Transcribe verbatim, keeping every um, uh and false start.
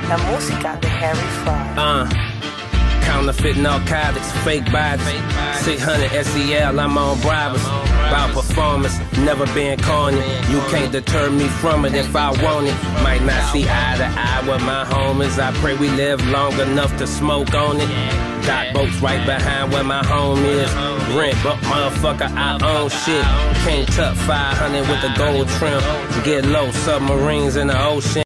la música de Harry Fry. Uh, counterfeit narcotics, fake bodies, six hundred S E L, I'm on bribers. About performance, never been corny. You can't deter me from it if I want it. Might not see eye to eye with my homies. I pray we live long enough to smoke on it. Dock boats right behind where my home is. Rent, but motherfucker, I own shit. Can't tuck five hundred with the gold trim. Get low, submarines in the ocean.